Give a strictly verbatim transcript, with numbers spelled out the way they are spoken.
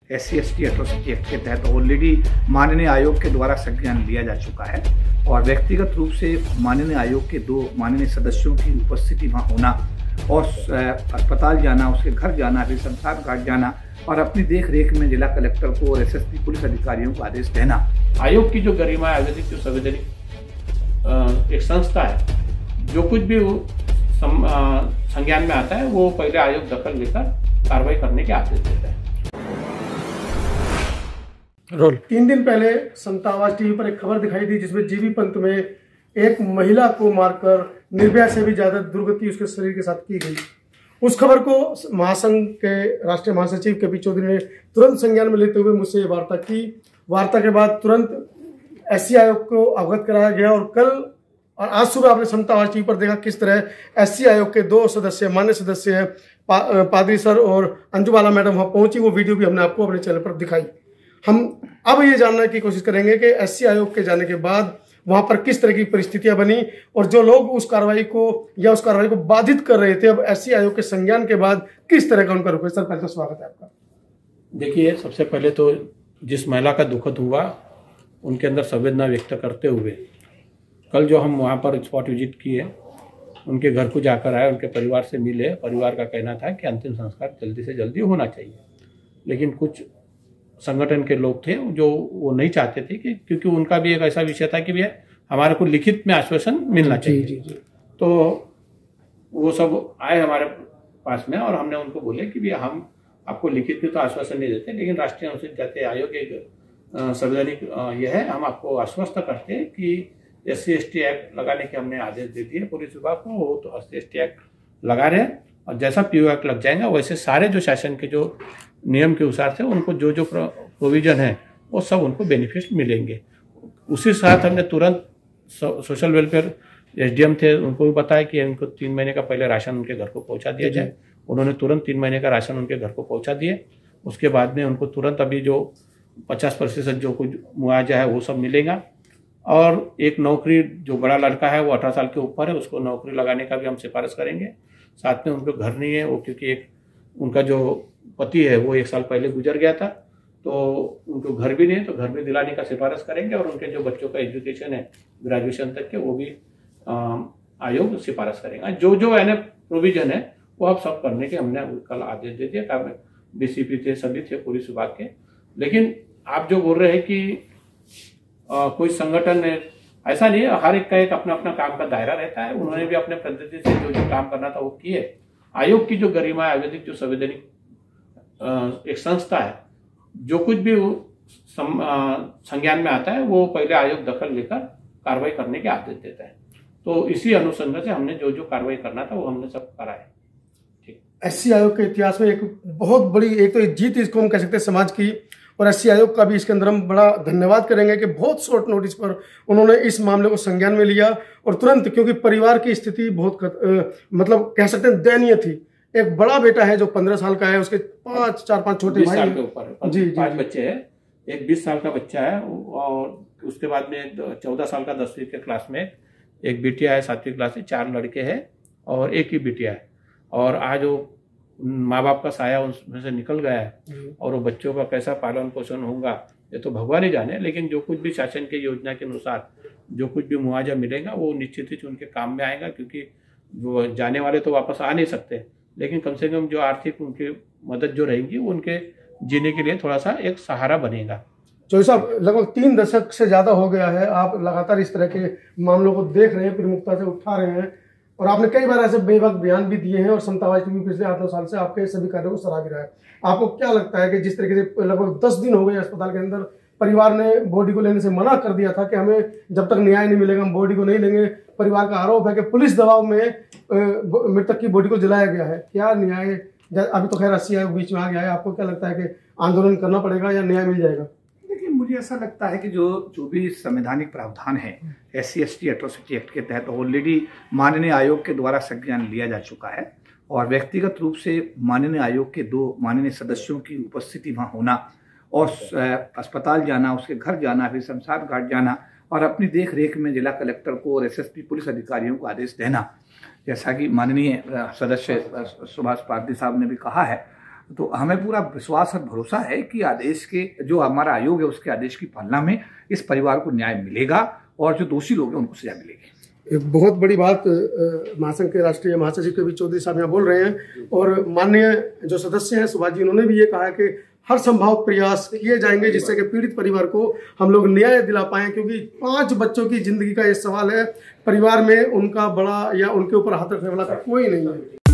S C S T atrocity act के तहत already माननीय आयोग के द्वारा संज्ञान लिया जा चुका है और व्यक्तिगत रूप से माननीय आयोग के दो माननीय सदस्यों की उपस्थिति वहाँ होना और अस्पताल जाना, उसके घर जाना, फिर शमशान घाट जाना और अपनी देख रेख में जिला कलेक्टर को और एस एस पी पुलिस अधिकारियों को आदेश देना। आयोग की जो गरिमा है, आयोजित जो संवैधानिक एक संस्था है, जो कुछ भी संज्ञान में आता है वो पहले आयोग दखल लेकर कार्रवाई करने के आदेश देता है। रोल तीन दिन पहले समता आवाज टीवी पर एक खबर दिखाई दी जिसमें जीबी पंत में एक महिला को मारकर निर्भया से भी ज्यादा दुर्गति उसके शरीर के साथ की गई। उस खबर को महासंघ के राष्ट्रीय महासचिव के पी चौधरी ने तुरंत संज्ञान में लेते हुए मुझसे वार्ता की। वार्ता के बाद तुरंत एससी आयोग को अवगत कराया गया और कल और आज सुबह आपने समता आवाज टीवी पर देखा किस तरह एससी आयोग के दो सदस्य, मान्य सदस्य हैं, पा, पादरी सर और अंजुबाला मैडम वहां पहुंची। वो वीडियो भी हमने आपको अपने चैनल पर दिखाई। हम अब ये जानने की कोशिश करेंगे कि एससी आयोग के जाने के बाद वहां पर किस तरह की परिस्थितियां बनी और जो लोग उस कार्रवाई को या उस कार्रवाई को बाधित कर रहे थे, अब एससी आयोग के संज्ञान के बाद किस तरह का उनका रुख है। सर पहले तो स्वागत है आपका। देखिए, सबसे पहले तो जिस महिला का दुखद हुआ उनके अंदर संवेदना व्यक्त करते हुए कल जो हम वहाँ पर स्पॉट विजिट किए, उनके घर को जाकर आए, उनके परिवार से मिले। परिवार का कहना था कि अंतिम संस्कार जल्दी से जल्दी होना चाहिए, लेकिन कुछ संगठन के लोग थे जो वो नहीं चाहते थे कि, क्योंकि उनका भी एक ऐसा विषय था कि भैया हमारे को लिखित में आश्वासन मिलना चाहिए। जी, जी, जी। तो वो सब आए हमारे पास में और हमने उनको बोले कि भैया हम आपको लिखित में तो आश्वासन नहीं देते, लेकिन राष्ट्रीय अनुसूचित जाति आयोग एक संवैधानिक यह है, हम आपको आश्वस्त करते हैं कि S C S T act लगाने के हमने आदेश दे दिए पुलिस विभाग को। वो तो S C S T act लगा रहे हैं और जैसा पी ओ एक्ट लग जाएगा वैसे सारे जो शासन के जो नियम के अनुसार से उनको जो जो प्रोविजन है वो सब उनको बेनिफिट मिलेंगे। उसी साथ हमने तुरंत so, social welfare S D M थे, उनको भी बताया कि उनको तीन महीने का पहले राशन उनके घर को पहुंचा दिया जाए। उन्होंने तुरंत तीन महीने का राशन उनके घर को पहुंचा दिए। उसके बाद में उनको तुरंत अभी जो पचास प्रतिशत जो कुछ मुआवजा है वो सब मिलेगा और एक नौकरी, जो बड़ा लड़का है वो अठारह साल के ऊपर है, उसको नौकरी लगाने का भी हम सिफारिश करेंगे। साथ में उनको घर नहीं है वो, क्योंकि एक उनका जो पति है वो एक साल पहले गुजर गया था, तो उनको घर भी नहीं है, तो घर भी दिलाने का सिफारिश करेंगे और उनके जो बच्चों का एजुकेशन है ग्रेजुएशन तक के, वो भी आ, आयोग सिफारिश करेगा। जो जो एन प्रोविजन है वो आप सब करने के हमने कल आदेश दे दिया। बी सी पी थे, सभी थे पुलिस विभाग के। लेकिन आप जो बोल रहे हैं कि आ, कोई संगठन है, ऐसा नहीं है। हर एक का एक अपना अपना काम का दायरा रहता है। उन्होंने भी अपने पद्धति से जो जो काम करना था वो किए। आयोग की जो गरिमा है, आयोजित जो संवैधानिक एक संस्था है, जो कुछ भी संज्ञान में आता है वो पहले आयोग दखल लेकर कार्रवाई करने के आदेश देता है। तो इसी अनुसंधान से हमने जो जो कार्रवाई करना था वो हमने सब करा है। ठीक। एससी आयोग के इतिहास में एक बहुत बड़ी एक तो जीत इसको हम कह सकते हैं समाज की, और एससी आयोग का भी इसके अंदर हम बड़ा धन्यवाद करेंगे कि बहुत शॉर्ट नोटिस पर उन्होंने इस मामले को संज्ञान में लिया और तुरंत, क्योंकि परिवार की स्थिति बहुत आ, मतलब कह सकते हैं दयनीय थी। एक बड़ा बेटा है जो पंद्रह साल का है, उसके पांच चार पांच छोटे भाई साल के ऊपर जी पांच बच्चे हैं। एक बीस साल का बच्चा है और उसके बाद में चौदह साल का दसवीं के क्लास में एक बिटिया है, सातवीं क्लास से चार लड़के हैं और एक ही बिटिया है। और आज वो माँ बाप का साया उसमें से निकल गया है और वो बच्चों का कैसा पालन पोषण होगा ये तो भगवान ही जाने। लेकिन जो कुछ भी शासन की योजना के अनुसार जो कुछ भी मुआवजा मिलेगा वो निश्चित ही उनके काम में आएगा, क्योंकि वो जाने वाले तो वापस आ नहीं सकते, लेकिन कम से कम जो आर्थिक उनकी मदद जो रहेगी वो उनके जीने के लिए थोड़ा सा एक सहारा बनेगा। चौधरी साहब, लगभग तीन दशक से ज्यादा हो गया है आप लगातार इस तरह के मामलों को देख रहे हैं, प्रमुखता से उठा रहे हैं और आपने कई बार ऐसे बेवक बयान भी दिए हैं और समता आवाज टीवी पिछले आठ नौ साल से आपके सभी कार्यों को सराह भी रहा है। आपको क्या लगता है कि जिस तरीके से लगभग दस दिन हो गए अस्पताल के अंदर, परिवार ने बॉडी को लेने से मना कर दिया था कि हमें जब तक न्याय नहीं मिलेगा हम बॉडी को नहीं लेंगे। परिवार का आरोप है कि पुलिस दबाव में मृतक की बॉडी को जलाया गया है। क्या न्याय, अभी तो खैर अस्सी आयोग बीच में आ गया है, आपको क्या लगता है कि आंदोलन करना पड़ेगा या न्याय मिल जाएगा? देखिए, मुझे ऐसा लगता है कि जो जो भी संवैधानिक प्रावधान है S C S T atrocity act के तहत ऑलरेडी माननीय आयोग के द्वारा संज्ञान लिया जा चुका है और व्यक्तिगत रूप से माननीय आयोग के दो माननीय सदस्यों की उपस्थिति वहाँ होना और अस्पताल जाना, उसके घर जाना, फिर शमशान घाट जाना और अपनी देख रेख में जिला कलेक्टर को और एस एस पी पुलिस अधिकारियों को आदेश देना, जैसा कि माननीय सदस्य सुभाष पारदी साहब ने भी कहा है। तो हमें पूरा विश्वास और भरोसा है कि आदेश के जो हमारा आयोग है उसके आदेश की पालना में इस परिवार को न्याय मिलेगा और जो दोषी लोग हैं उनको सजा मिलेगी। एक बहुत बड़ी बात महासंघ के राष्ट्रीय महासचिव के भी चौधरी साहब यहाँ बोल रहे हैं और माननीय जो सदस्य हैं सुभाष जी, उन्होंने भी ये कहा कि हर संभव प्रयास किए जाएंगे जिससे कि पीड़ित परिवार को हम लोग न्याय दिला पाएं, क्योंकि पांच बच्चों की जिंदगी का ये सवाल है। परिवार में उनका बड़ा या उनके ऊपर हाथ रखने वाला कोई नहीं है।